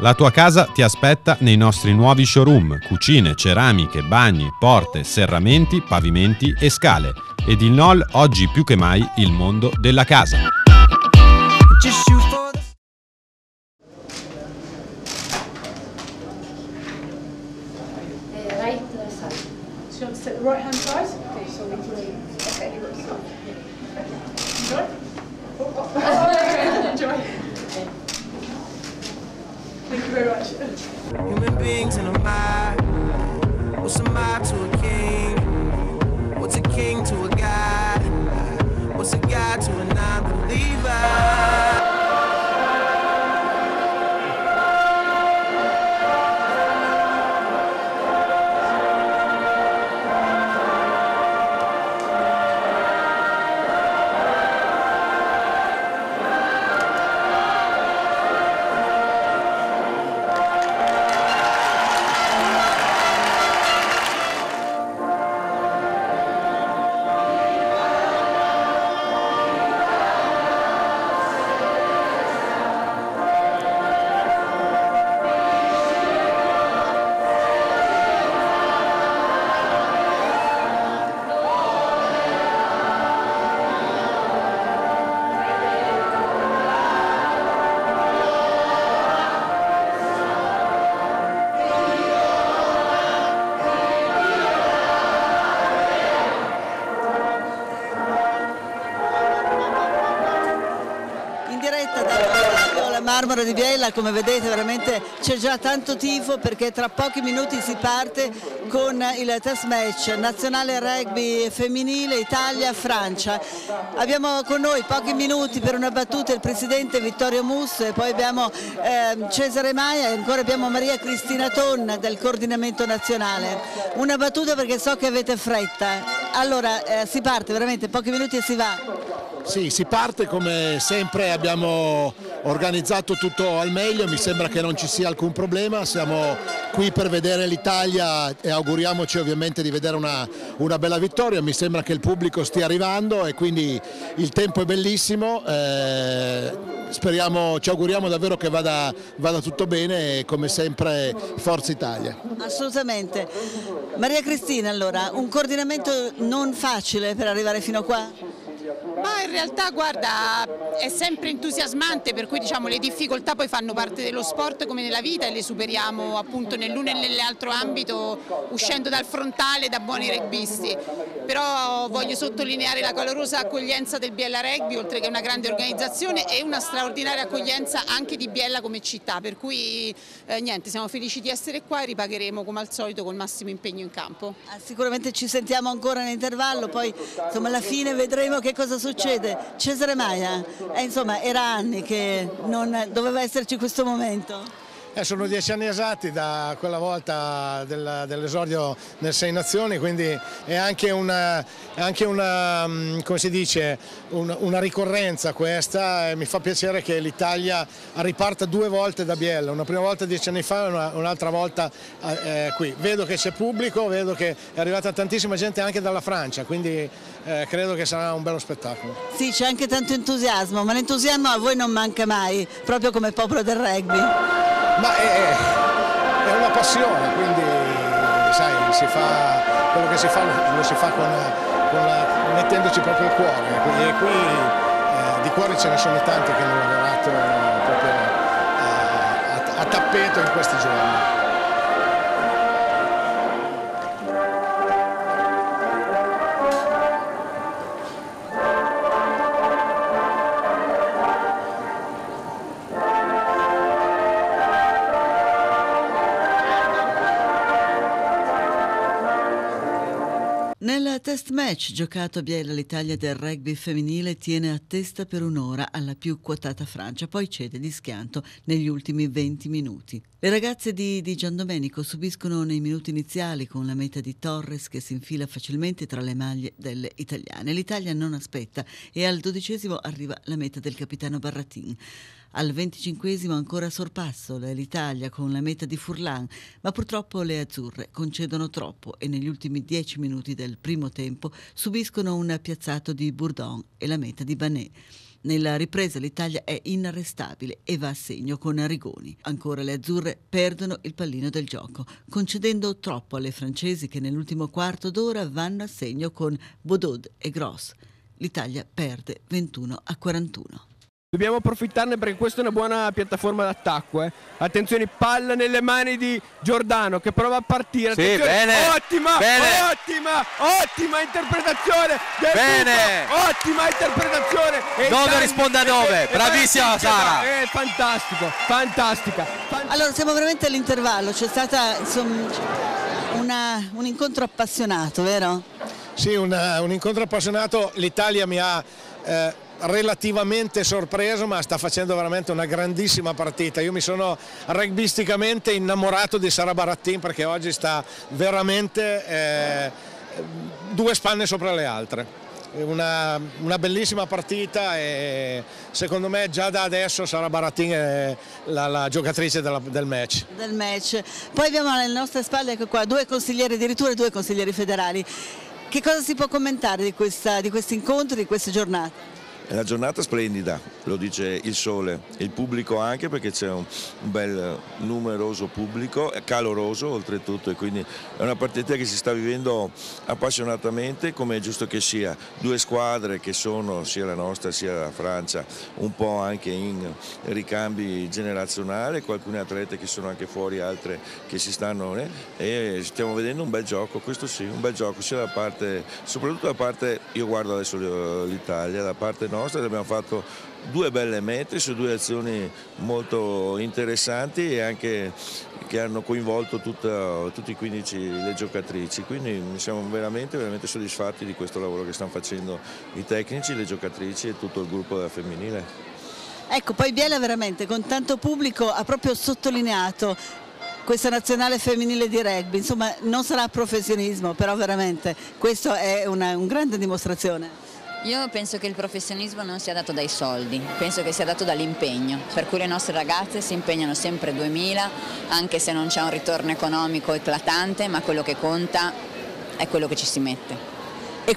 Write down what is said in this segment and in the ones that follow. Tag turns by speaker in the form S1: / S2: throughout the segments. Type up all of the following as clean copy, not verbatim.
S1: La tua casa ti aspetta nei nostri nuovi showroom, cucine, ceramiche, bagni, porte, serramenti, pavimenti e scale. Ed il NOL oggi più che mai il mondo della casa.
S2: Right hand side. Okay, so we can okay. Enjoy. Enjoy. Thank you very much.
S3: Human beings in a mob. What's a mob to a king? What's a king to a god? What's a god to a non-believer?
S4: Marmora di Biella, come vedete veramente c'è già tanto tifo perché tra pochi minuti si parte con il test match nazionale rugby femminile Italia-Francia. Abbiamo con noi pochi minuti per una battuta il presidente Vittorio Musso e poi abbiamo Cesare Maia e ancora abbiamo Maria Cristina Tonna del coordinamento nazionale. Una battuta perché so che avete fretta. Allora si parte veramente, pochi minuti e si va.
S5: Sì, si parte come sempre, abbiamo organizzato tutto al meglio, mi sembra che non ci sia alcun problema, siamo qui per vedere l'Italia e auguriamoci ovviamente di vedere una bella vittoria, mi sembra che il pubblico stia arrivando e quindi il tempo è bellissimo, speriamo, ci auguriamo davvero che vada tutto bene e come sempre Forza Italia.
S4: Assolutamente. Maria Cristina, allora, un coordinamento non facile per arrivare fino a qua?
S6: Ma in realtà guarda è sempre entusiasmante, per cui diciamo le difficoltà poi fanno parte dello sport come nella vita e le superiamo appunto nell'uno e nell'altro ambito uscendo dal frontale da buoni rugbisti. Però voglio sottolineare la calorosa accoglienza del Biella Rugby, oltre che una grande organizzazione e una straordinaria accoglienza anche di Biella come città, per cui niente, siamo felici di essere qua e ripagheremo come al solito col massimo impegno in campo.
S4: Sicuramente ci sentiamo ancora in intervallo, poi insomma alla fine vedremo che cosa succede. Cesare Maia, insomma era anni che non doveva esserci questo momento.
S7: Sono 10 anni esatti da quella volta dell'esordio nel Sei Nazioni, quindi è anche una come si dice, una ricorrenza questa e mi fa piacere che l'Italia riparta due volte da Biella, una prima volta 10 anni fa e un'altra volta qui. Vedo che c'è pubblico, vedo che è arrivata tantissima gente anche dalla Francia, quindi credo che sarà un bello spettacolo.
S4: Sì, c'è anche tanto entusiasmo, ma l'entusiasmo a voi non manca mai, proprio come popolo del rugby.
S7: Ma è una passione, quindi sai, si fa, quello che si fa lo si fa mettendoci proprio il cuore e qui di cuori ce ne sono tanti che hanno lavorato proprio a tappeto in questi giorni.
S4: Nel test match giocato a Biella l'Italia del rugby femminile tiene a testa per un'ora alla più quotata Francia, poi cede di schianto negli ultimi 20 minuti. Le ragazze di Giandomenico subiscono nei minuti iniziali con la meta di Torres che si infila facilmente tra le maglie delle italiane. L'Italia non aspetta e al 12° arriva la meta del capitano Barratin. Al 25° ancora sorpasso l'Italia con la meta di Furlan, ma purtroppo le azzurre concedono troppo e negli ultimi 10 minuti del primo tempo subiscono un piazzato di Bourdon e la meta di Banet. Nella ripresa l'Italia è inarrestabile e va a segno con Rigoni. Ancora le azzurre perdono il pallino del gioco, concedendo troppo alle francesi che nell'ultimo quarto d'ora vanno a segno con Baudot e Gross. L'Italia perde 21-41.
S8: Dobbiamo approfittarne perché questa è una buona piattaforma d'attacco. Attenzione, palla nelle mani di Giordano che prova a partire.
S9: Sì, bene.
S8: Ottima interpretazione del
S9: bene.
S8: Buffo. Ottima interpretazione.
S9: 9 risponde a 9. Bravissima Sara.
S4: Fantastica. Allora siamo veramente all'intervallo. C'è stata insomma un incontro appassionato, vero?
S7: Sì, un incontro appassionato. L'Italia mi ha relativamente sorpreso, ma sta facendo veramente una grandissima partita. Io mi sono rugbisticamente innamorato di Sara Barattin perché oggi sta veramente 2 spanne sopra le altre. Una bellissima partita e secondo me già da adesso Sara Barattin è la giocatrice del match.
S4: Poi abbiamo alle nostre spalle, ecco qua, 2 consiglieri, addirittura 2 consiglieri federali. Che cosa si può commentare di questi incontri, di queste giornate?
S10: È una giornata splendida, lo dice il sole, il pubblico anche perché c'è un bel numeroso pubblico, è caloroso oltretutto e quindi è una partita che si sta vivendo appassionatamente come è giusto che sia. 2 squadre che sono sia la nostra sia la Francia un po' anche in ricambi generazionali, alcune atlete che sono anche fuori, altre che si stanno e stiamo vedendo un bel gioco, questo sì, un bel gioco sia da parte, soprattutto da parte, io guardo adesso l'Italia, da parte nostra abbiamo fatto 2 belle mete su 2 azioni molto interessanti e anche che hanno coinvolto tutti i 15 le giocatrici, quindi siamo veramente soddisfatti di questo lavoro che stanno facendo i tecnici, le giocatrici e tutto il gruppo della femminile.
S4: Ecco, poi Biella veramente con tanto pubblico ha proprio sottolineato questa nazionale femminile di rugby, insomma non sarà professionismo, però veramente questo è una grande dimostrazione.
S11: Io penso che il professionismo non sia dato dai soldi, penso che sia dato dall'impegno, per cui le nostre ragazze si impegnano sempre 2000, anche se non c'è un ritorno economico eclatante, ma quello che conta è quello che ci si mette.
S4: E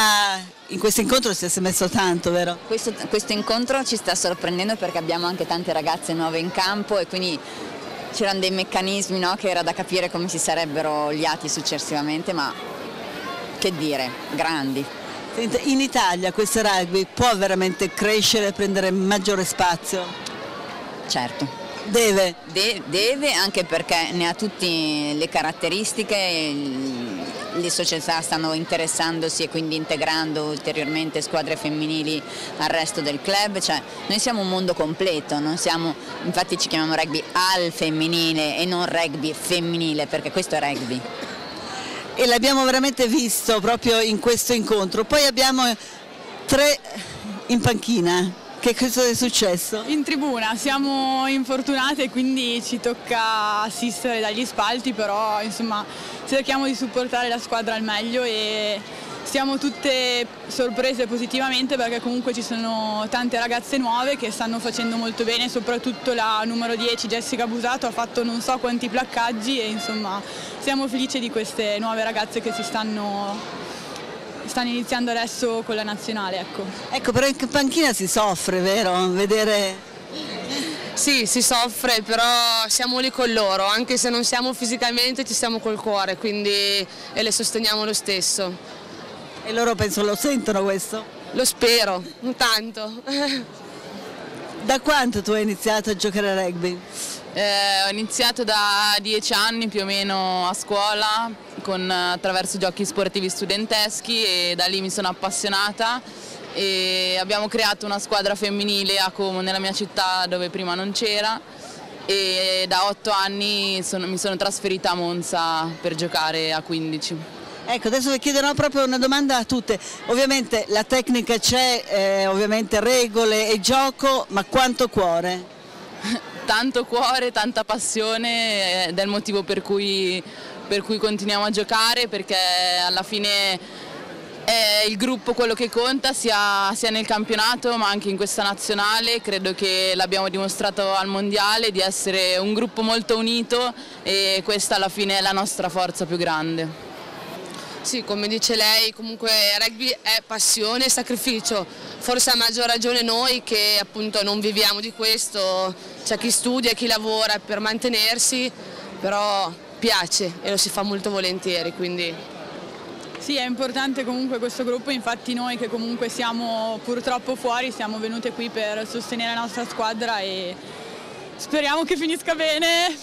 S4: in questo incontro si è messo tanto, vero?
S11: Questo incontro ci sta sorprendendo perché abbiamo anche tante ragazze nuove in campo e quindi c'erano dei meccanismi, no, che era da capire come si sarebbero oliati successivamente, ma che dire, grandi.
S4: In Italia questo rugby può veramente crescere e prendere maggiore spazio?
S11: Certo.
S4: Deve?
S11: Deve, anche perché ne ha tutte le caratteristiche, le società stanno interessandosi e quindi integrando ulteriormente squadre femminili al resto del club, cioè noi siamo un mondo completo, infatti ci chiamiamo rugby al femminile e non rugby femminile perché questo è rugby.
S4: E l'abbiamo veramente visto proprio in questo incontro. Poi abbiamo 3 in panchina. Che cosa è successo?
S12: In tribuna, siamo infortunate quindi ci tocca assistere dagli spalti, però insomma cerchiamo di supportare la squadra al meglio e siamo tutte sorprese positivamente perché comunque ci sono tante ragazze nuove che stanno facendo molto bene, soprattutto la numero 10 Jessica Busato ha fatto non so quanti placcaggi e insomma siamo felici di queste nuove ragazze che stanno iniziando adesso con la nazionale.
S4: Ecco, però in panchina si soffre, vero? Vedere...
S13: Sì, si soffre, però siamo lì con loro, anche se non siamo fisicamente ci siamo col cuore, quindi e le sosteniamo lo stesso.
S4: E loro penso lo sentono questo?
S13: Lo spero, tanto.
S4: Da quanto tu hai iniziato a giocare a rugby?
S14: Ho iniziato da 10 anni più o meno a scuola attraverso giochi sportivi studenteschi e da lì mi sono appassionata e abbiamo creato una squadra femminile a Como nella mia città dove prima non c'era e da 8 anni mi sono trasferita a Monza per giocare a 15.
S4: Ecco, adesso vi chiederò proprio una domanda a tutte. Ovviamente la tecnica c'è, ovviamente regole e gioco, ma quanto cuore?
S14: Tanto cuore, tanta passione ed è il motivo per cui continuiamo a giocare, perché alla fine è il gruppo quello che conta sia nel campionato ma anche in questa nazionale. Credo che l'abbiamo dimostrato al mondiale di essere un gruppo molto unito e questa alla fine è la nostra forza più grande.
S13: Sì, come dice lei, comunque rugby è passione e sacrificio. forse a maggior ragione noi che appunto non viviamo di questo, c'è chi studia e chi lavora per mantenersi, però piace e lo si fa molto volentieri, quindi...
S12: Sì, è importante comunque questo gruppo, infatti noi che comunque siamo purtroppo fuori siamo venute qui per sostenere la nostra squadra e speriamo che finisca bene.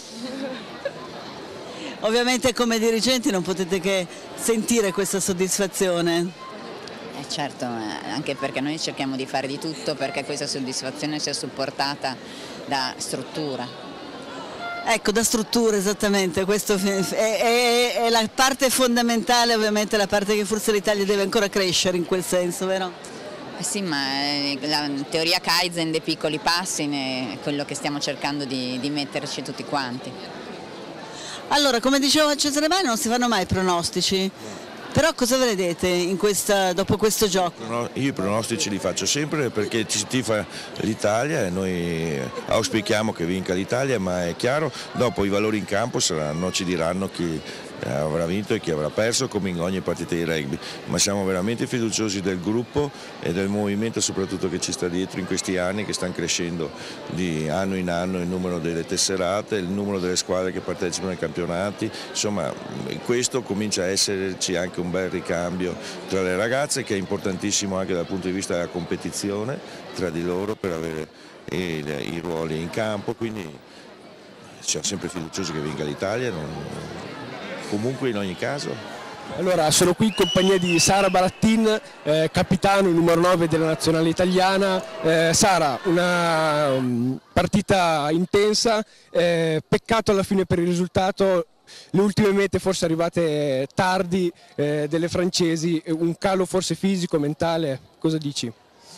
S4: Ovviamente come dirigenti non potete che sentire questa soddisfazione.
S11: Certo, anche perché noi cerchiamo di fare di tutto perché questa soddisfazione sia supportata da struttura.
S4: Ecco, da strutture esattamente, questo è la parte fondamentale, ovviamente la parte che forse l'Italia deve ancora crescere in quel senso, vero?
S11: Sì, ma la teoria Kaizen dei piccoli passi è quello che stiamo cercando di metterci tutti quanti.
S4: Allora, come dicevo a Cesare Mai, non si fanno mai pronostici. Però cosa vedete dopo questo gioco?
S10: Io i pronostici li faccio sempre perché ci tifa l'Italia e noi auspichiamo che vinca l'Italia, ma è chiaro, dopo i valori in campo ci diranno chi avrà vinto e chi avrà perso, come in ogni partita di rugby, ma siamo veramente fiduciosi del gruppo e del movimento soprattutto che ci sta dietro in questi anni, che stanno crescendo di anno in anno il numero delle tesserate, il numero delle squadre che partecipano ai campionati, insomma questo comincia a esserci anche un bel ricambio tra le ragazze, che è importantissimo anche dal punto di vista della competizione tra di loro per avere i ruoli in campo, quindi siamo sempre fiduciosi che vinca l'Italia. Comunque in ogni caso.
S8: Allora, sono qui in compagnia di Sara Barattin, capitano numero 9 della nazionale italiana. Sara, una partita intensa, peccato alla fine per il risultato, le ultime mete forse arrivate tardi delle francesi, un calo forse fisico, mentale, cosa dici?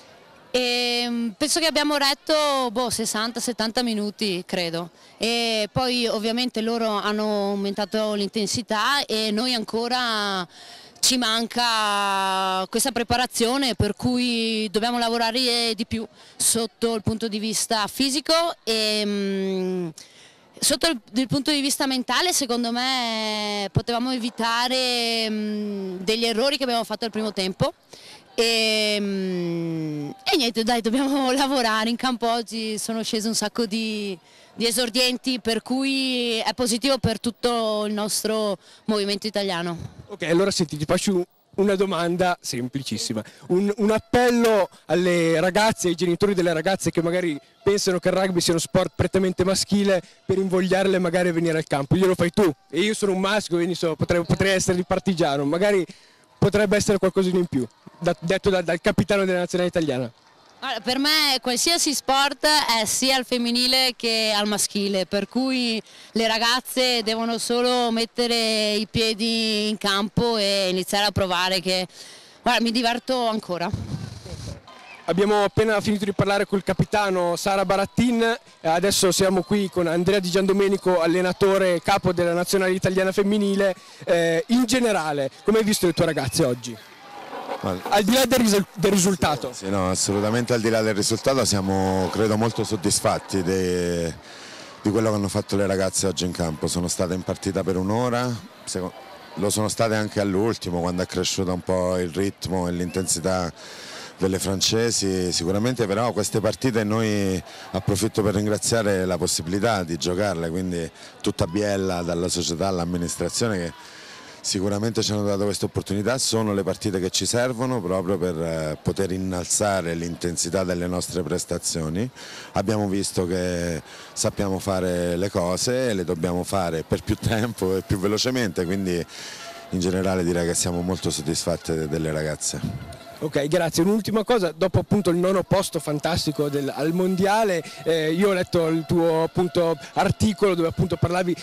S15: Penso che abbiamo retto 60-70 minuti credo, e poi ovviamente loro hanno aumentato l'intensità e noi ancora ci manca questa preparazione, per cui dobbiamo lavorare di più sotto il punto di vista fisico e sotto il punto di vista mentale. Secondo me potevamo evitare degli errori che abbiamo fatto al primo tempo. E niente, dai, dobbiamo lavorare. In campo oggi sono scese un sacco di esordienti, per cui è positivo per tutto il nostro movimento italiano.
S8: Ok, allora senti, ti faccio una domanda semplicissima, un appello alle ragazze, ai genitori delle ragazze che magari pensano che il rugby sia uno sport prettamente maschile, per invogliarle magari a venire al campo. Glielo fai tu e io sono un maschio, quindi potrei essere di partigiano, magari potrebbe essere qualcosina in più, detto dal capitano della nazionale italiana.
S15: Allora, per me qualsiasi sport è sia al femminile che al maschile, per cui le ragazze devono solo mettere i piedi in campo e iniziare a provare che, guarda, mi diverto ancora.
S8: Abbiamo appena finito di parlare col capitano Sara Barattin, adesso siamo qui con Andrea Di Giandomenico, allenatore capo della nazionale italiana femminile. In generale, come hai visto le tue ragazze oggi? Al di là del risultato?
S16: Sì, no, assolutamente al di là del risultato siamo, credo, molto soddisfatti di quello che hanno fatto le ragazze oggi in campo. Sono state in partita per un'ora, lo sono state anche all'ultimo, quando è cresciuto un po' il ritmo e l'intensità delle francesi, sicuramente, però queste partite noi approfitto per ringraziare la possibilità di giocarle, quindi tutta Biella, dalla società all'amministrazione, che sicuramente ci hanno dato questa opportunità. Sono le partite che ci servono proprio per poter innalzare l'intensità delle nostre prestazioni. Abbiamo visto che sappiamo fare le cose e le dobbiamo fare per più tempo e più velocemente, quindi in generale direi che siamo molto soddisfatti delle ragazze.
S8: Ok, grazie. Un'ultima cosa, dopo appunto il 9° posto fantastico al mondiale, io ho letto il tuo appunto articolo dove appunto parlavi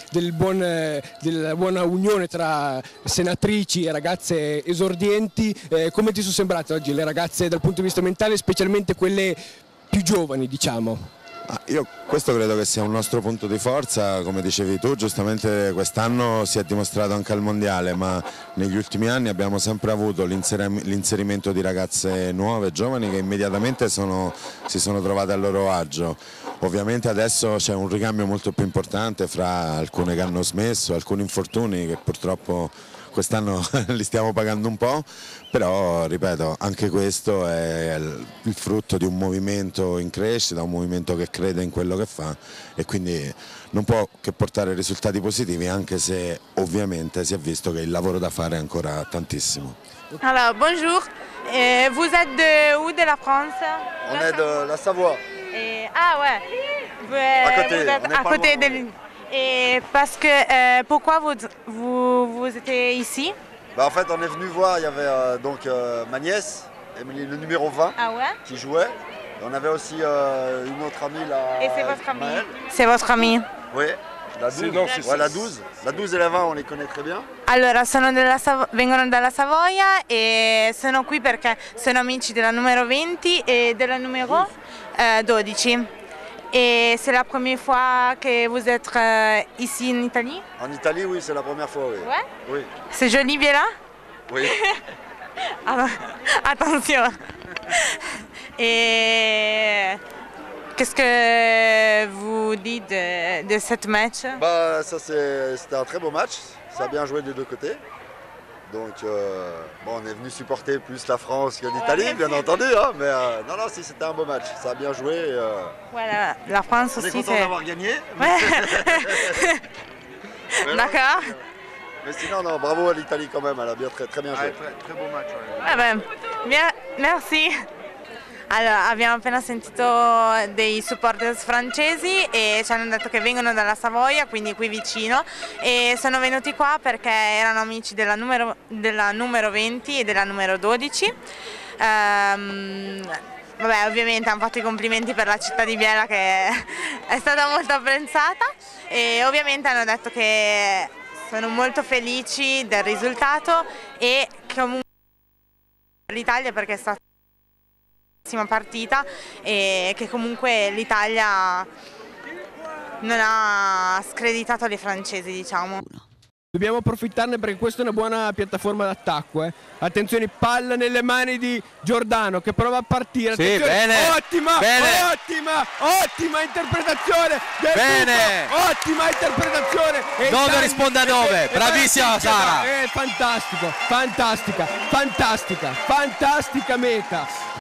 S8: della buona unione tra senatrici e ragazze esordienti. Come ti sono sembrate oggi le ragazze dal punto di vista mentale, specialmente quelle più giovani, diciamo?
S16: Io questo credo che sia un nostro punto di forza, come dicevi tu, giustamente quest'anno si è dimostrato anche al mondiale, ma negli ultimi anni abbiamo sempre avuto l'inserimento di ragazze nuove, giovani, che immediatamente si sono trovate a loro agio. Ovviamente adesso c'è un ricambio molto più importante fra alcune che hanno smesso, alcuni infortuni che purtroppo quest'anno li stiamo pagando un po', però ripeto, anche questo è il frutto di un movimento in crescita, un movimento che crede in quello che fa e quindi non può che portare risultati positivi, anche se ovviamente si è visto che il lavoro da fare è ancora tantissimo.
S17: Alors, bonjour. Vous êtes de où de la France?
S18: On est de la Savoie.
S17: Ah ouais. Vous êtes à côté de l'île. Et parce que pourquoi vous étiez ici?
S18: Bah, en fait, on est venu voir, il y avait ma nièce, le numéro 20, qui jouait. Et on avait aussi une autre amie là.
S17: Et c'est votre amie? C'est votre amie?
S18: Oui, la 12. Ouais, la 12. La 12 et la 20, on les connaît très bien.
S17: Allora, vengono dalla Savoia e sono qui perché sono amici della numero 20 et della numero 12. Et c'est la première fois que vous êtes ici en Italie?
S18: En Italie, oui, c'est la première fois, oui.
S17: Ouais?
S18: Oui.
S17: C'est joli, Biella?
S18: Oui.
S17: Alors, attention. Et qu'est-ce que vous dites de cette match?
S18: Bah, ça c'était un très beau match. Ça a bien joué des deux côtés. Donc, bon, on est venu supporter plus la France que l'Italie, bien entendu, hein, mais non, si, c'était un beau match. Ça a bien joué.
S17: Voilà, la France
S18: on
S17: aussi.
S18: On est content d'avoir gagné.
S17: D'accord.
S18: Mais sinon, non, bravo à l'Italie quand même, elle a bien, très bien joué. Très beau match.
S17: Ouais. Vabbè, merci. Allora, abbiamo appena sentito dei supporters francesi e ci hanno detto che vengono dalla Savoia, quindi qui vicino, e sono venuti qua perché erano amici della numero 20 e della numero 12. Vabbè, ovviamente hanno fatto i complimenti per la città di Biella che è stata molto apprezzata e ovviamente hanno detto che sono molto felici del risultato e comunque l'Italia perché è stata partita e che comunque l'Italia non ha screditato le francesi, diciamo.
S8: Dobbiamo approfittarne perché questa è una buona piattaforma d'attacco. Attenzione, palla nelle mani di Giordano che prova a partire.
S9: Sì, bene,
S8: ottima interpretazione del Buco, ottima interpretazione.
S9: 9 risponde a 9, bravissima Sara.
S8: Fantastica meta.